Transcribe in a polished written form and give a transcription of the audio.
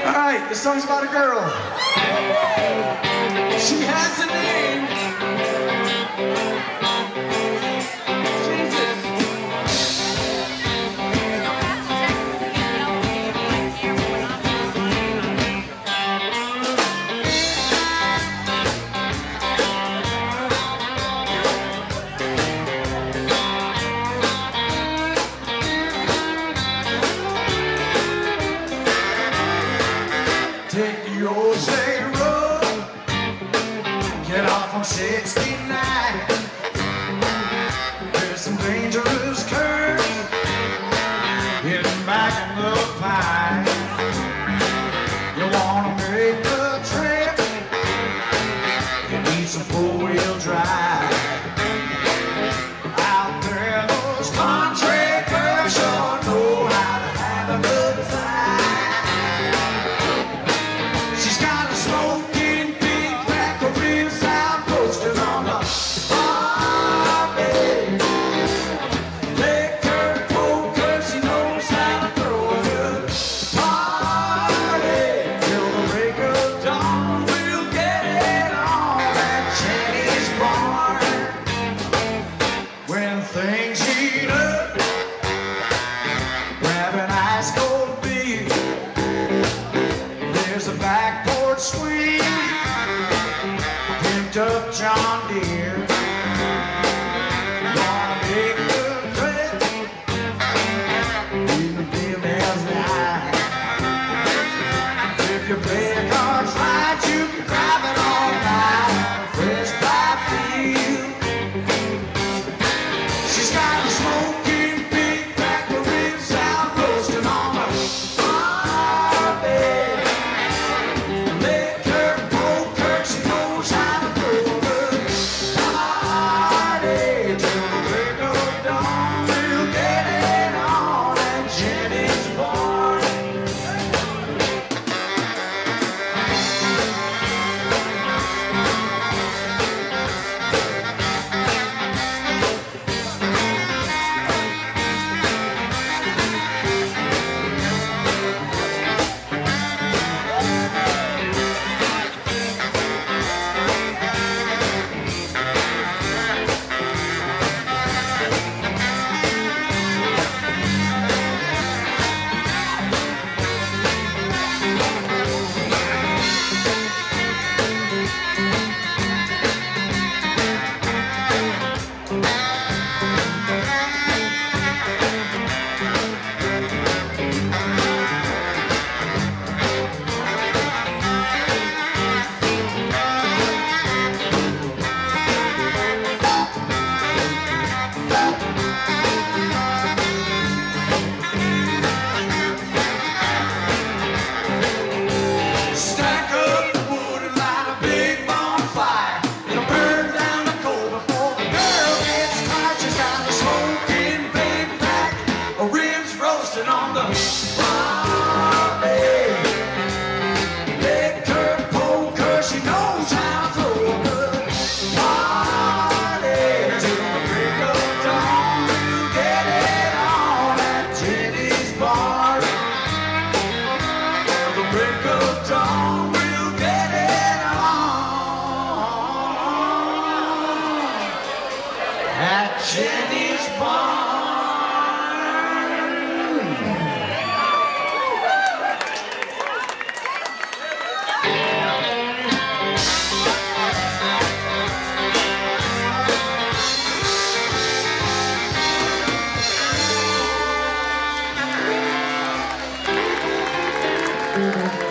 Alright, this song's about a girl. She has a name. Take the old state road, get off on 69. There's some dangerous curves hidden back in the pine. You wanna make the trip, you need some four-wheel drive. Out there, those country girls sure know how to have a good time. Things heat up, grab an ice cold beer. There's a back porch swing, picked up John Deere. Gonna make the trip, even feel as night. If you play the cards right, you can drive it all night. Fresh by field. She's got a smoking big back, the ribs out roasting on the barbie. Liquor, poker, she knows how to throw a good party. Till the break of dawn, we'll get it on at Jenny's bar. On the barbie. Liquor, poker, she knows how to throw a good party. Till the break of dawn, we'll get it on at Jenny's bar. Till the break of dawn, we'll get it on at Jenny's bar. Thank you.